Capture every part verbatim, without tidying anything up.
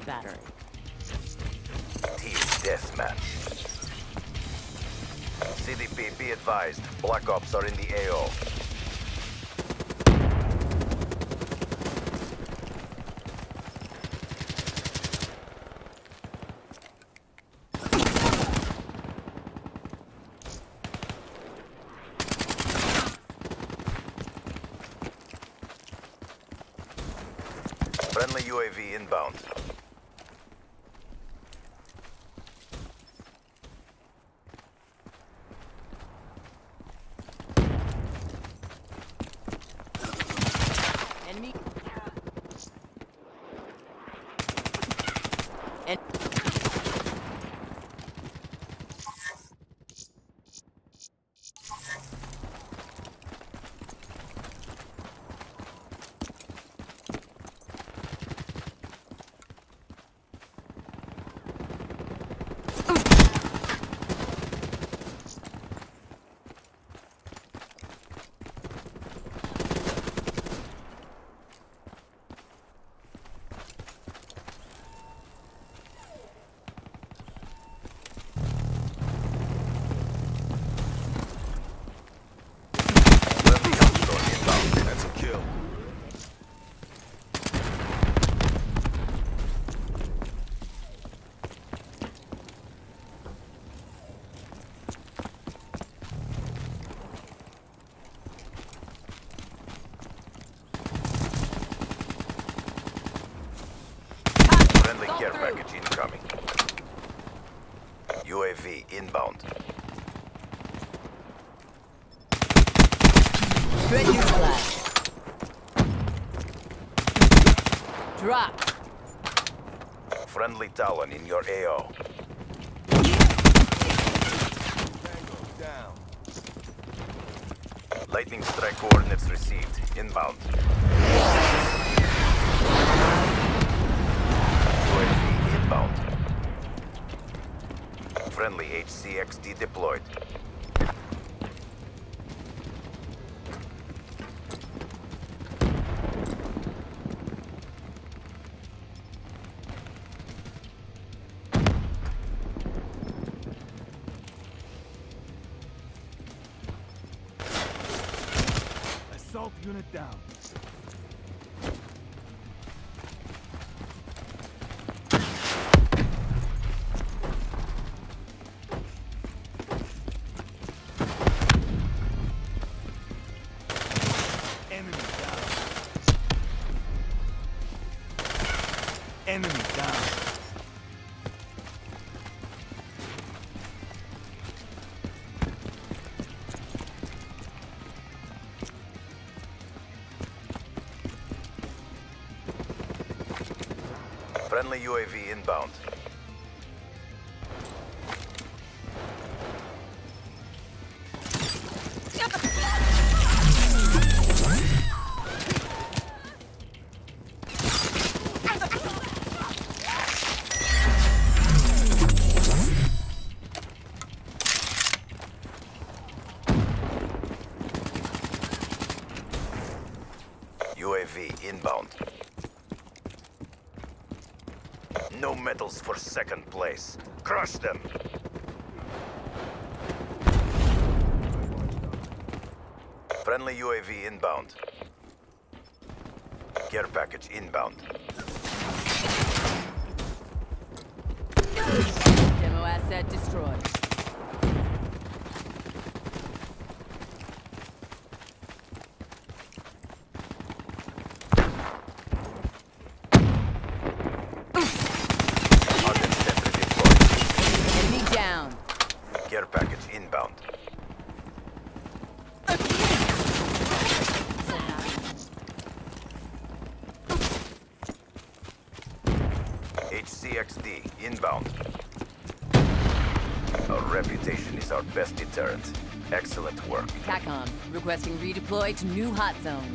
battery. Team deathmatch. C D P, be advised. Black Ops are in the A O. Friendly U A V inbound. Enemy. En Care package incoming. U A V inbound. Red news flash. Drop. Friendly Talon in your A O. Down. Lightning strike coordinates received. Inbound. U A V inbound. Friendly H C X D deployed. Assault unit down. Enemy down. Enemy down. Friendly U A V inbound. U A V inbound. No medals for second place. Crush them! Friendly U A V inbound. Care package inbound. Demo asset destroyed. Enemy down. Care package inbound. H C X D inbound. Our reputation is our best deterrent. Excellent work. TACOM requesting redeploy to new hot zone.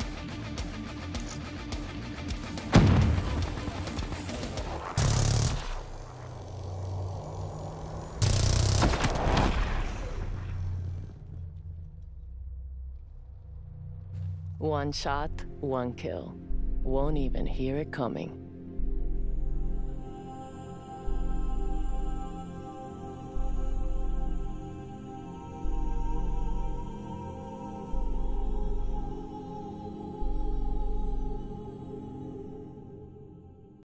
One shot, one kill. Won't even hear it coming.